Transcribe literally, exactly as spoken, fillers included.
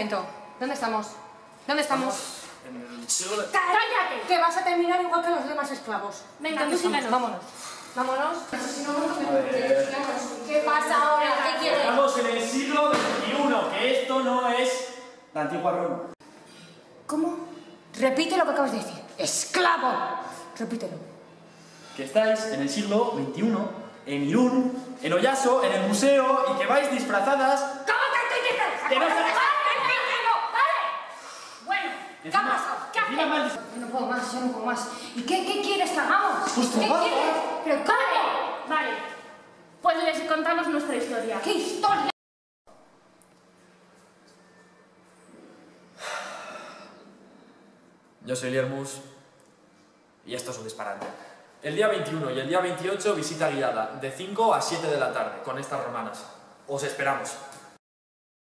momento. ¿Dónde estamos? ¿Dónde estamos? En el siglo de... ¡Cállate! Que vas a terminar igual que los demás esclavos. Venga, tú síganos. Vámonos. Vámonos. ver. ¿Qué pasa ahora? ¿Qué quieres? Estamos en el siglo veintiuno, que esto no es la antigua Roma. ¿Cómo? Repite lo que acabas de decir. ¡Esclavo! Repítelo. Que estáis en el siglo veintiuno, en Irún, en Oyaso, en el museo, y que vais disfrazadas... ¿Cómo que estoy disfrazada? ¡Que no se... ¡Vale! Bueno, ¿qué ha pasado? ¿Qué Encima mal hacemos? dis- Yo no puedo más, yo no puedo más. ¿Y qué, qué quieres que hagamos? Pues ¿Qué trabaja. quieres? ¿Pero cómo? Vale, pues les contamos nuestra historia. ¿Qué historia? Yo soy Liermus y esto es un disparate. El día veintiuno y el día veintiocho visita guiada, de cinco a siete de la tarde, con estas romanas. Os esperamos.